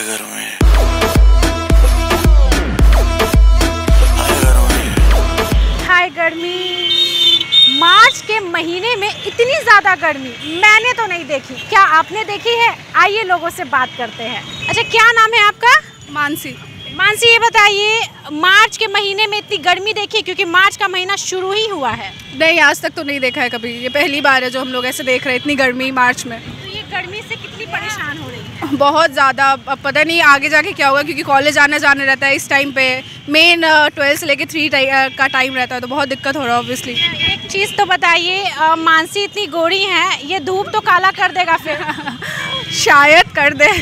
हाय गर्मी, हाय गर्मी। मार्च के महीने में इतनी ज़्यादा गर्मी मैंने तो नहीं देखी, क्या आपने देखी है? आइए लोगों से बात करते हैं। अच्छा, क्या नाम है आपका? मानसी। मानसी, ये बताइए, मार्च के महीने में इतनी गर्मी देखी? क्योंकि मार्च का महीना शुरू ही हुआ है। नहीं, आज तक तो नहीं देखा है कभी, ये पहली बार है जो हम लोग ऐसे देख रहे हैं इतनी गर्मी मार्च में। तो ये गर्मी से कितनी परेशान हो रही है? बहुत ज़्यादा। अब पता नहीं आगे जाके क्या होगा, क्योंकि कॉलेज आना जाने रहता है इस टाइम पे। मेन 12 से लेके 3 का टाइम रहता है, तो बहुत दिक्कत हो रहा है ऑब्वियसली। एक चीज़ तो बताइए, मानसी इतनी गोरी हैं, ये धूप तो काला कर देगा फिर? शायद कर दे।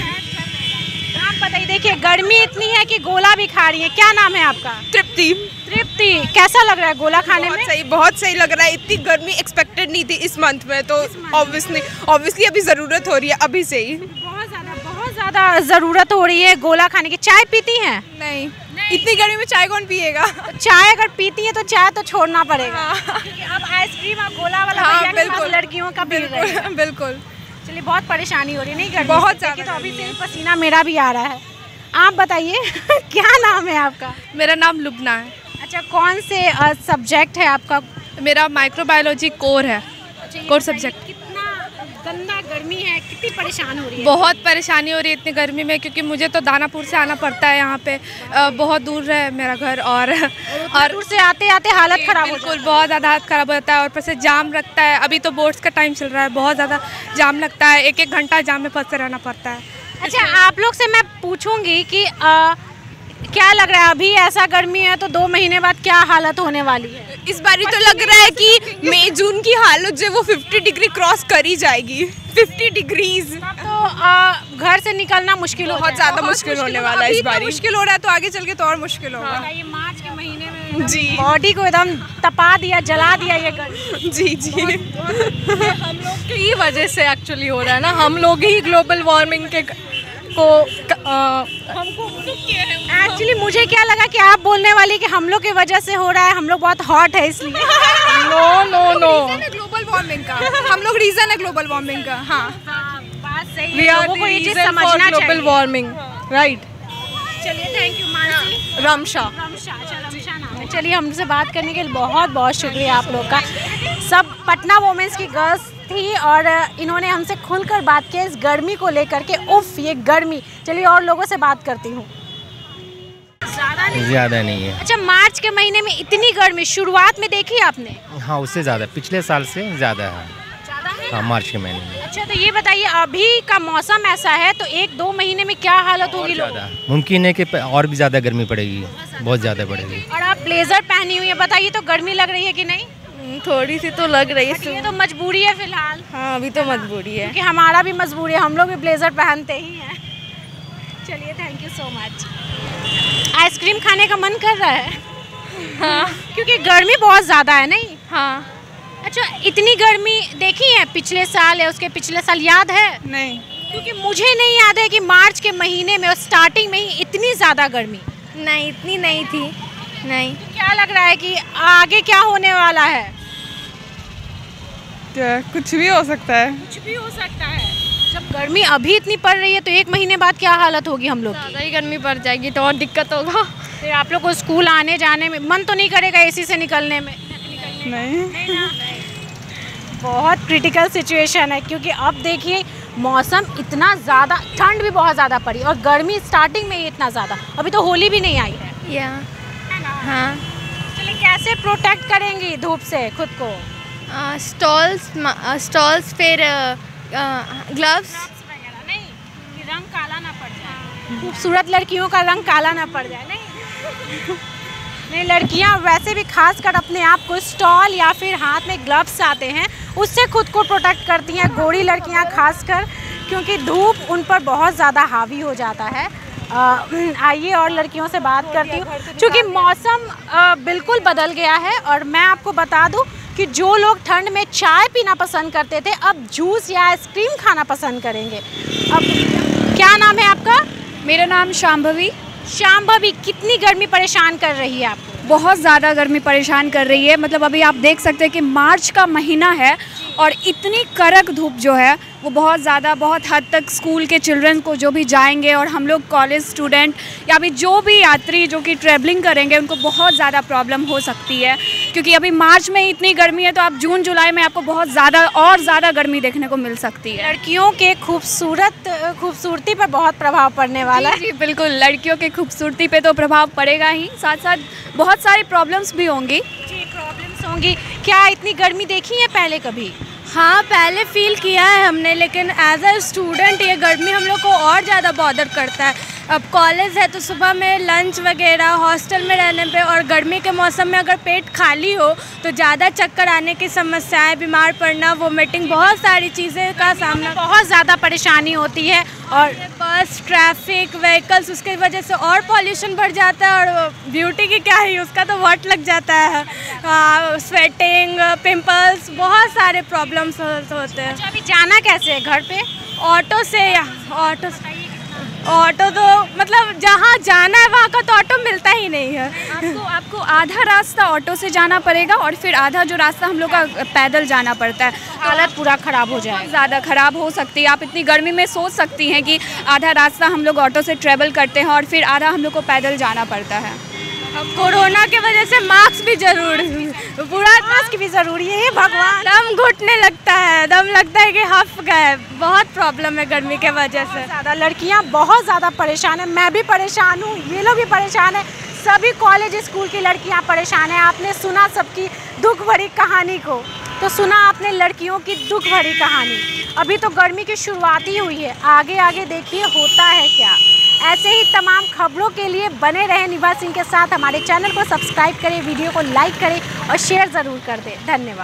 आप बताइए, देखिए गर्मी इतनी है कि गोला भी खा रही है। क्या नाम है आपका? तृप्ति। तृप्ति, कैसा लग रहा है गोला खाने में? बहुत सही लग रहा है। इतनी गर्मी एक्सपेक्टेड नहीं थी इस मंथ में, तो ऑब्वियसली अभी ज़रूरत हो रही है अभी से ही। बहुत ज़्यादा ज़रूरत हो रही है गोला खाने की। चाय पीती हैं? नहीं, इतनी गर्मी में चाय कौन पिएगा? चाय अगर पीती है तो चाय तो छोड़ना पड़ेगा। अब आइसक्रीम और गोला वाला भैया के पास लड़कियों का पी रहे हैं। बिल्कुल। चलिए, बहुत परेशानी हो रही है नहीं गर्मी? बहुत ज़्यादा। तो अभी से पसीना मेरा भी आ रहा है। आप बताइए क्या नाम है आपका? मेरा नाम लुबना है। अच्छा, कौन से सब्जेक्ट है आपका? मेरा माइक्रोबायोलॉजी कोर है। Core subject. कितना गंदा गर्मी है, कितनी परेशान हो रही है? बहुत परेशानी हो रही है इतनी गर्मी में, क्योंकि मुझे तो दानापुर से आना पड़ता है यहाँ पे। बहुत दूर है मेरा घर, और दूर से आते आते हालत खराब हो जाती है। बिल्कुल, बहुत ज़्यादा हालत ख़राब हो जाता है। और ऊपर से जाम लगता है, अभी तो बोर्ड्स का टाइम चल रहा है, बहुत ज़्यादा जाम लगता है। 1-1 घंटा जाम में फंसे रहना पड़ता है। अच्छा, आप लोग से मैं पूछूंगी कि क्या लग रहा है, अभी ऐसा गर्मी है तो 2 महीने बाद क्या हालत होने वाली है? इस बार तो लग रहा है कि मई जून की हालत जो वो 50 डिग्री क्रॉस कर ही जाएगी। 50 डिग्रीज तो घर से निकलना मुश्किल, बहुत ज़्यादा मुश्किल होने वाला है इस बार। मुश्किल हो रहा है तो आगे चल के तो और मुश्किल होगा। ये मार्च के महीने में जी, बॉडी को एकदम तपा दिया, जला दिया ये गर्मी। जी हम लोग की ही वजह से एक्चुअली हो रहा है ना, हम लोग ही ग्लोबल वार्मिंग के को हमको एक्चुअली मुझे क्या लगा कि आप बोलने वाली कि हम लोग की वजह से हो रहा है, हम लोग बहुत हॉट है इसलिए। नो ग्लोबल वार्मिंग का हम लोग रीजन है ग्लोबल वार्मिंग का। हाँ, बात सही वी है, आर लोगों को ये चीज़ रीजन फॉर समझना ग्लोबल चाहिए। Warming, right. चलिए, थैंक यू मानसी। रमशा। रमशा नाम है। चलिए, हमसे बात करने के लिए बहुत बहुत शुक्रिया आप लोग का। सब पटना वोमेंस की गर्ल्स थी और इन्होंने हमसे खुलकर बात की इस गर्मी को लेकर के। उफ, ये गर्मी। चलिए, और लोगों से बात करती हूँ। ज़्यादा नहीं है। अच्छा, मार्च के महीने में इतनी गर्मी शुरुआत में देखी आपने? हाँ, उससे ज़्यादा पिछले साल से ज़्यादा है। ज़्यादा है? हाँ, मार्च के महीने में। अच्छा, तो ये बताइए, अभी का मौसम ऐसा है तो 1-2 महीने में क्या हालत होगी लोगों की? ज़्यादा मुमकिन है कि और भी ज़्यादा गर्मी पड़ेगी, बहुत ज़्यादा पड़ेगी। और आप ब्लेजर पहनी हुई है, बताइए तो गर्मी लग रही है कि नहीं? थोड़ी सी तो लग रही है। ये तो मजबूरी है फिलहाल। हाँ, अभी तो मजबूरी है, क्योंकि हमारा भी मजबूरी है, हम लोग भी ब्लेजर पहनते ही हैं। चलिए, thank you so much. Ice cream खाने का मन कर रहा है? हाँ, क्योंकि गर्मी बहुत ज़्यादा है नहीं? हाँ। अच्छा, इतनी गर्मी देखी है पिछले साल या उसके पिछले साल, याद है? नहीं, क्योंकि मुझे नहीं याद है कि मार्च के महीने में और स्टार्टिंग में ही इतनी ज़्यादा गर्मी। नहीं, इतनी नहीं थी। नहीं। तो क्या लग रहा है कि आगे क्या होने वाला है? क्या कुछ भी हो सकता है। कुछ भी हो सकता है। जब गर्मी अभी इतनी पड़ रही है तो 1 महीने बाद क्या हालत होगी हम लोग की? ज़्यादा ही गर्मी पड़ जाएगी तो और दिक्कत होगा। फिर आप लोग को स्कूल आने जाने में मन तो नहीं करेगा एसी से निकलने में? नहीं। बहुत क्रिटिकल सिचुएशन है, क्योंकि अब देखिए मौसम इतना ज़्यादा, ठंड भी बहुत ज़्यादा पड़ी और गर्मी स्टार्टिंग में ही इतना ज़्यादा। अभी तो होली भी नहीं आई है। या हाँ। चलिए, कैसे प्रोटेक्ट करेंगी धूप से खुद को? स्टॉल्स फिर ग्लव्स। नहीं, कि रंग काला ना पड़ जाए। खूबसूरत लड़कियों का रंग काला ना पड़ जाए। नहीं, लड़कियां वैसे भी खासकर अपने आप को स्टॉल या फिर हाथ में ग्लव्स आते हैं उससे खुद को प्रोटेक्ट करती हैं, गोरी लड़कियां खासकर, क्योंकि धूप उन पर बहुत ज़्यादा हावी हो जाता है। आइए और लड़कियों से बात करती हूँ, क्योंकि मौसम बिल्कुल बदल गया है। और मैं आपको बता दूँ कि जो लोग ठंड में चाय पीना पसंद करते थे अब जूस या आइसक्रीम खाना पसंद करेंगे। अब क्या नाम है आपका? मेरा नाम शाम्भवी। शाम्भवी, कितनी गर्मी परेशान कर रही है आपको? बहुत ज़्यादा गर्मी परेशान कर रही है। मतलब अभी आप देख सकते हैं कि मार्च का महीना है और इतनी कड़क धूप जो है वो बहुत हद तक स्कूल के चिल्ड्रन को जो भी जाएंगे और हम लोग कॉलेज स्टूडेंट या फिर जो भी यात्री जो कि ट्रैवलिंग करेंगे उनको बहुत ज़्यादा प्रॉब्लम हो सकती है, क्योंकि अभी मार्च में इतनी गर्मी है तो आप जून जुलाई में आपको बहुत ज़्यादा गर्मी देखने को मिल सकती है। लड़कियों के खूबसूरती पर बहुत प्रभाव पड़ने वाला है। जी बिल्कुल, लड़कियों के खूबसूरती पे तो प्रभाव पड़ेगा ही, साथ साथ बहुत सारी प्रॉब्लम्स भी होंगी। जी, प्रॉब्लम्स होंगी। क्या इतनी गर्मी देखी है पहले कभी? हाँ, पहले फील किया है हमने, लेकिन एज अ स्टूडेंट ये गर्मी हम लोग को और ज़्यादा बॉदर करता है। अब कॉलेज है तो सुबह में लंच वगैरह, हॉस्टल में रहने पे और गर्मी के मौसम में अगर पेट खाली हो तो ज़्यादा चक्कर आने की समस्याएं, बीमार पड़ना, वोमिटिंग, बहुत सारी चीज़ें का सामना, बहुत ज़्यादा परेशानी होती है। और बस ट्रैफिक, व्हीकल्स, उसके वजह से और पॉल्यूशन बढ़ जाता है। और ब्यूटी की क्या है, उसका तो वाट लग जाता है, स्वेटिंग, पिंपल्स, बहुत सारे प्रॉब्लम्स होते हैं। अच्छा, अभी जाना कैसे है घर पे? ऑटो से या ऑटो तो मतलब जहाँ जाना है वहाँ का तो ऑटो मिलता ही नहीं है। आपको आधा रास्ता ऑटो से जाना पड़ेगा और फिर आधा जो रास्ता हम लोग का पैदल जाना पड़ता है। हालत पूरा ख़राब हो जाए, ज़्यादा ख़राब हो सकती है। आप इतनी गर्मी में सोच सकती हैं कि आधा रास्ता हम लोग ऑटो से ट्रेवल करते हैं और फिर आधा हम लोग को पैदल जाना पड़ता है। कोरोना के वजह से मास्क भी जरूर, पूरा मास्क भी ज़रूरी है। भगवान, दम घुटने लगता है, दम लगता है कि हफ गए। बहुत प्रॉब्लम है गर्मी के वजह से। ज़्यादा लड़कियां बहुत ज़्यादा परेशान है। मैं भी परेशान हूँ, ये लोग भी परेशान है, सभी कॉलेज स्कूल की लड़कियां परेशान हैं। आपने सुना सबकी दुख भरी कहानी को, तो सुना आपने लड़कियों की दुख भरी कहानी। अभी तो गर्मी की शुरुआत ही हुई है, आगे आगे देखिए होता है क्या। ऐसे ही तमाम खबरों के लिए बने रहें निभा सिंह के साथ। हमारे चैनल को सब्सक्राइब करें, वीडियो को लाइक करें और शेयर ज़रूर कर दें। धन्यवाद।